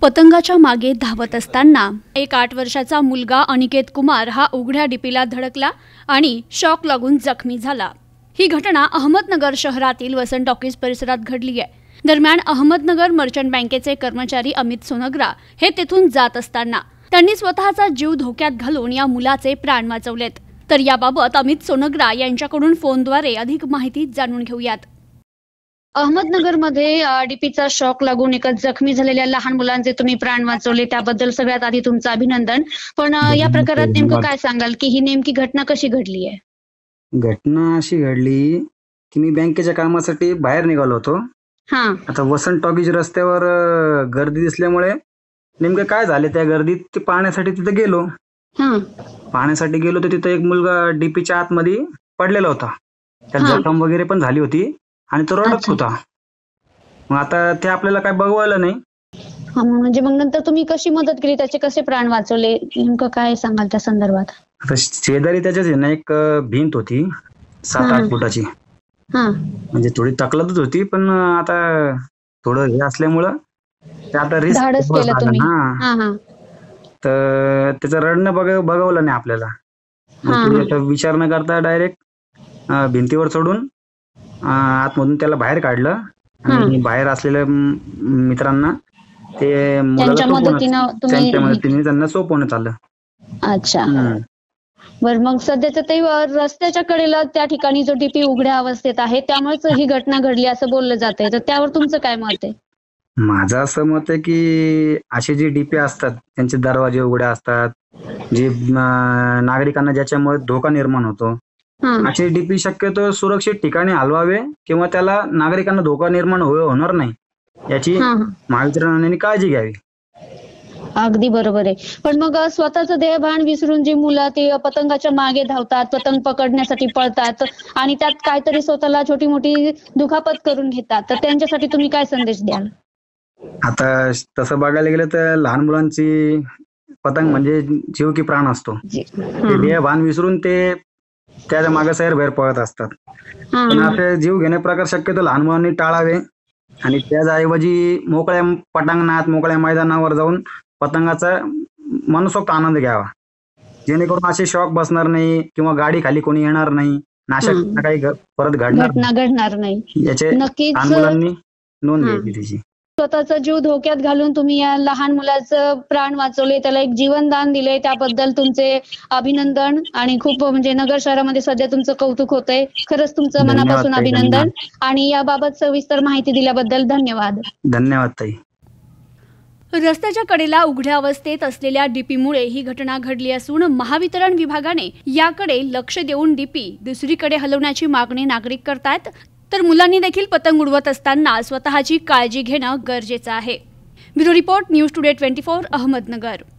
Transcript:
पतंगाच्या मागे धावत असताना एक 8 वर्षाचा मुलगा अनिकेत कुमार हा उघड्या डिपीला धडकला आणि शॉक लागून जखमी झाला। ही घटना अहमदनगर शहरातील वसंत टॉकीज परिसरात घडली आहे। दरम्यान अहमदनगर मर्चंट बँकेचे कर्मचारी अमित सोनग्रा हे तेथून जात असताना त्यांनी स्वतःचा जीव धोक्यात घालून या मुलाचे प्राण वाचवलेत। तर याबाबत अमित सोनग्रा यांच्याकडून फोनद्वारे अधिक माहिती जाणून घेऊयात। अहमदनगरमध्ये डीपीचा शॉक लागून एका जखमी झालेल्या लहान मुलांचे तुम्ही प्राण वाचवले, त्याबद्दल सगळ्यात आधी तुमचं अभिनंदन। पण या प्रकारात नेमकं काय सांगाल की ही नेमकी घटना कशी घडली आहे? घटना अशी घडली की मी बँकेच्या कामासाठी बाहेर निघालो होतो। आता वसंत टॉकीज रस्त्यावर गर्दी दिसल्यामुळे नेमकं काय झाले त्या गर्दीत ते पाहण्यासाठी तिथे गेलो। पाहण्यासाठी गेलो तर तिथे एक मुलगा डीपीच्या आतमध्ये पडलेला होता। त्याला जखम वगैरे पण झाली होती आणि तो रडत होता। मग आता ते आपल्याला काय बघवायला नाही। म्हणजे मग नंतर तुम्ही कशी मदत केली, त्याचे कसे प्राण वाचवले, नेमकं काय सांगाल त्या संदर्भात? आता शेजारी त्याच्याच ना एक भिंत होती 7-8 फुटाची, म्हणजे थोडी तकलादच होती, पण आता थोडं हे असल्यामुळं ते आता रिस्क तर त्याचं रडणं बघवलं नाही आपल्याला। विचार न करता डायरेक्ट भिंतीवर चढून आतमधून त्याला बाहेर काढलं आणि बाहेर असलेल्या मित्रांना ते त्यांच्या मदतीने त्यांना सोपवण्यात आलं। अच्छा, बर, मग सध्याचं ते रस्त्याच्या कडेला त्या ठिकाणी जो डीपी उघड्या अवस्थेत आहे त्यामुळेच ही घटना घडली असं बोललं जात आहे, तर त्यावर तुमचं काय मत आहे? माझं असं मत आहे की असे जे डीपी असतात त्यांचे दरवाजे उघडे असतात, जे नागरिकांना ज्याच्यामुळे धोका निर्माण होतो, असे डीपी शक्यतो सुरक्षित ठिकाणी हलवावे किंवा त्याला नागरिकांना धोका निर्माण होणार नाही याची महावितरणाने काळजी घ्यावी। अगदी बरोबर आहे। पण मग स्वतःचं देहभान विसरून जी मुलं ते पतंगाच्या मागे धावतात, पतंग पकडण्यासाठी पळतात आणि त्यात काहीतरी स्वतःला छोटी मोठी दुखापत करून घेतात, तर त्यांच्यासाठी तुम्ही काय संदेश द्याल? आता तसं बघायला गेलं तर लहान मुलांची पतंग म्हणजे जीव की प्राण असतो। ते देहभान विसरून ते त्याच्या मागे सैरभैर पळत असतात। पण असे जीव घेणे प्रकार शक्यतो लहान मुलांनी टाळावे आणि त्याऐवजी मोकळ्या पटांगणात, मोकळ्या मैदानावर जाऊन पतंगाचा मनसोक्त आनंद घ्यावा, जेणेकरून असे शॉक बसणार नाही किंवा गाडी खाली कोणी येणार नाही, नाशक काही परत घडणार नाही याचे लहान मुलांनी नोंद घ्यायची त्याची। स्वतःचा जीव धोक्यात घालून तुम्ही या लहान मुलाचं प्राण वाचवले, त्याला एक जीवनदान दिले, त्याबद्दल तुमचे अभिनंदन। आणि खूप म्हणजे नगर शहरामध्ये सध्या तुमचं कौतुक होतंय, खरंच तुमचं मनापासून अभिनंदन। आणि याबाबत सविस्तर माहिती दिल्याबद्दल धन्यवाद। धन्यवाद ताई। रस्त्याच्या कडेला उघड्या अवस्थेत असलेल्या डीपीमुळे ही घटना घडली असून महावितरण विभागाने याकडे लक्ष देऊन डीपी दुसरीकडे हलवण्याची मागणी नागरिक करतायत। तर मुलांनी देखील पतंग उडवत असताना स्वतःची काळजी घेणं गरजेचं आहे। Bureau report, news today 24, Ahmednagar.